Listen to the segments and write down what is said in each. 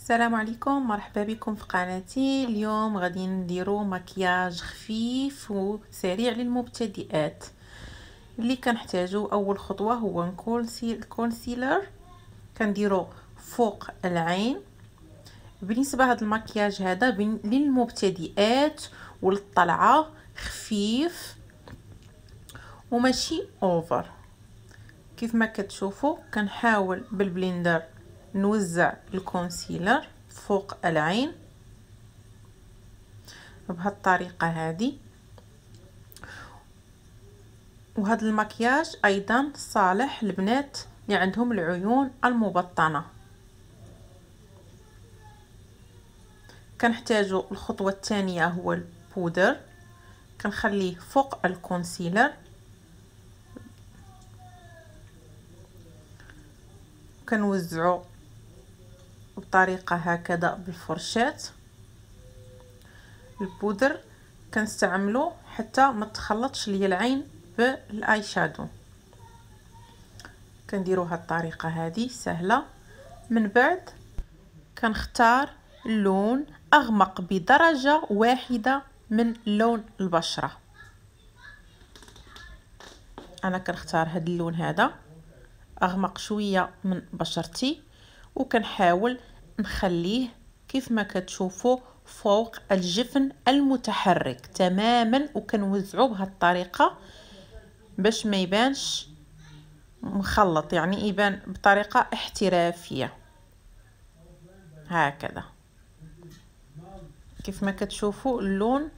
السلام عليكم، مرحبا بكم في قناتي. اليوم غادي نديرو مكياج خفيف وسريع للمبتدئات. اللي كنحتاجو اول خطوه هو الكونسيلر، كنديرو فوق العين. بالنسبه هذا المكياج هذا للمبتدئات وللطلعه خفيف وماشي اوفر. كيف ما كتشوفوا كنحاول بالبليندر نوزع الكونسيلر فوق العين بهالطريقه هذه. وهذا المكياج ايضا صالح للبنات اللي عندهم العيون المبطنه. كنحتاجوا الخطوه الثانيه هو البودر، كنخليه فوق الكونسيلر كنوزعو بطريقه هكذا بالفرشاه. البودر كنستعملو حتى ما تخلطش ليا العين بالاي شادو. كنديرو هاد الطريقه هذه سهله. من بعد كنختار اللون اغمق بدرجه واحده من لون البشره. انا كنختار هاد اللون هذا اغمق شويه من بشرتي، وكنحاول نخليه كيف ما كتشوفوا فوق الجفن المتحرك تماما، وكنوزعو بهذه الطريقه باش ما يبانش مخلط، يعني يبان بطريقه احترافيه هكذا. كيف ما كتشوفوا اللون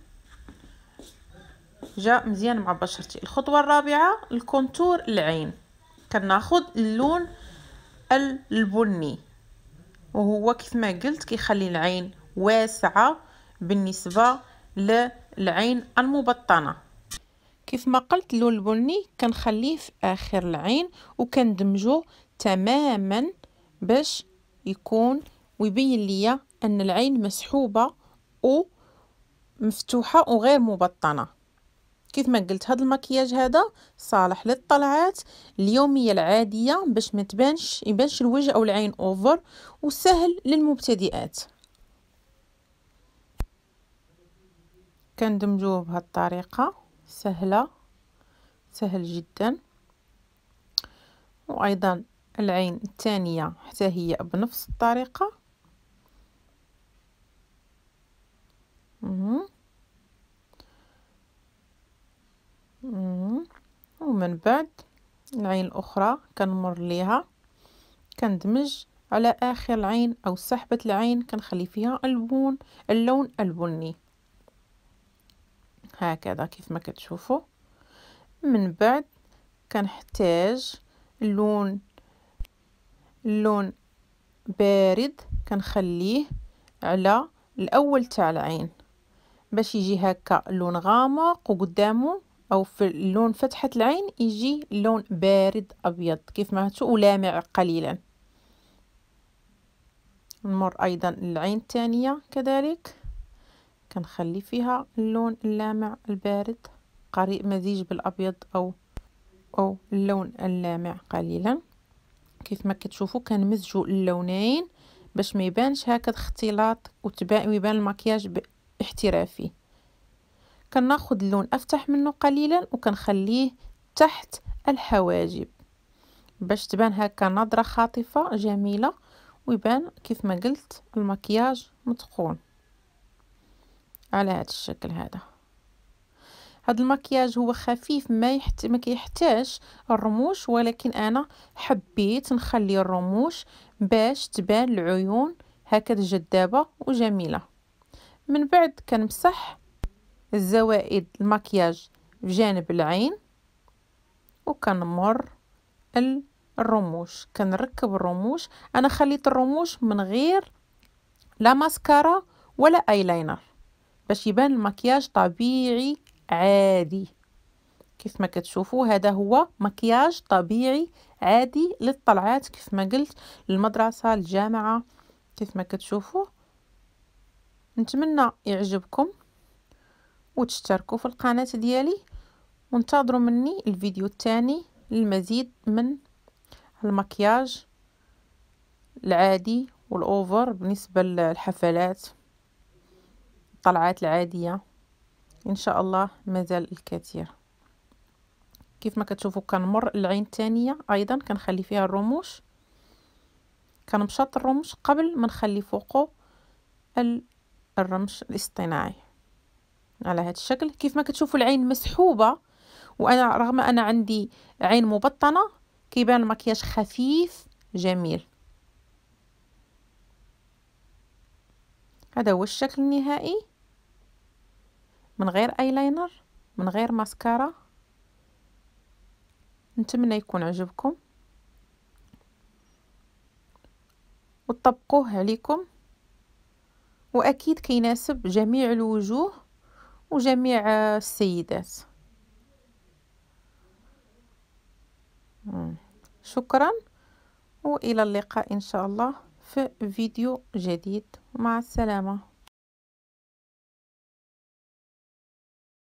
جاء مزيان مع بشرتي. الخطوه الرابعه الكونتور العين، كناخذ اللون البني، وهو كيف ما قلت كيخلي العين واسعه بالنسبه للعين المبطنه. كيف ما قلت اللون البني كنخليه في اخر العين وكندمجه تماما باش يكون ويبين ليا ان العين مسحوبه ومفتوحه وغير مبطنه. كيف ما قلت هذا المكياج هذا صالح للطلعات اليوميه العاديه باش ما يبانش الوجه او العين اوفر، وسهل للمبتدئات. كندمجوه بهذه الطريقه سهل جدا. وايضا العين الثانيه حتى هي بنفس الطريقه. ومن بعد العين الاخرى كنمر ليها، كندمج على اخر العين او سحبة العين كنخلي فيها اللون البني هكذا كيف ما كتشوفوا. من بعد كنحتاج اللون بارد، كنخليه على الاول تاع العين باش يجي هكا اللون غامق، وقدامه او في اللون فتحة العين يجي لون بارد ابيض كيف ما هاتشو ولامع قليلا. نمر ايضا العين الثانية كذلك، كنخلي فيها اللون اللامع البارد قريب مزيج بالابيض او اللون اللامع قليلا. كيف ما كتشوفوا كنمزجوا اللونين باش ما يبانش هكذا اختلاط ويبان المكياج احترافي. كناخذ اللون افتح منه قليلا وكنخليه تحت الحواجب باش تبان هكا نظرة خاطفة جميلة، ويبان كيف ما قلت المكياج متقون على هذا الشكل هذا. هذا المكياج هو خفيف ما كيحتاج الرموش، ولكن انا حبيت نخلي الرموش باش تبان العيون هكذا جذابة وجميلة. من بعد كنمسح الزوائد المكياج بجانب العين وكنمر الرموش، كنركب الرموش. انا خليت الرموش من غير لا ماسكارا ولا ايلاينر باش يبان المكياج طبيعي عادي. كيف ما كتشوفوا هذا هو مكياج طبيعي عادي للطلعات كيف ما قلت، للمدرسة الجامعة. كيف ما كتشوفوا نتمنى يعجبكم وتشتركوا في القناة ديالي، وانتظروا مني الفيديو الثاني للمزيد من المكياج العادي والأوفر بالنسبة للحفلات، الطلعات العادية. إن شاء الله مازال الكثير. كيف ما كتشوفوا كنمر العين الثانية أيضا كنخلي فيها الرموش، كنمشط الرموش قبل ما نخلي فوقه الرمش الاصطناعي على هذا الشكل. كيف ما كتشوفوا العين مسحوبة، وانا رغم انا عندي عين مبطنة كيبان المكياج خفيف جميل. هذا هو الشكل النهائي من غير ايلاينر، من غير ماسكارا. نتمنى يكون عجبكم وتطبقوه عليكم، واكيد كيناسب جميع الوجوه وجميع السيدات. شكرا، والى اللقاء ان شاء الله في فيديو جديد. مع السلامة.